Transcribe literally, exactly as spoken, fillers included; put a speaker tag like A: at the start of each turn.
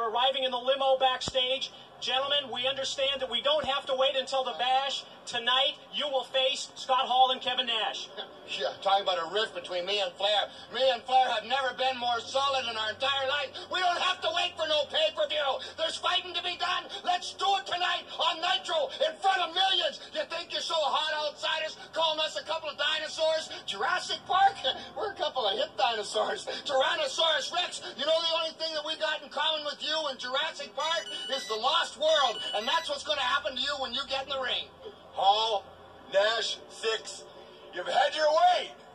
A: are arriving in the limo backstage. Gentlemen, we understand that we don't have to wait until the bash. Tonight, you will face Scott Hall and Kevin Nash.
B: Yeah, talking about a rift between me and Flair. Me and Flair have never been more solid in our entire life. We don't have to wait for no pay-per-view. There's fighting to be done. Let's do it tonight on Nitro in front of millions. You think you're so hot, outsiders, calling us a couple of dinosaurs? Jurassic Park? We're a couple of hip dinosaurs. Tyrannosaurus Rex. You know the only thing that we got in common with you and Jurassic Park is the lost world. And that's what's going to happen to you when you get in the ring.
C: Hall, Nash, six. You've had your way.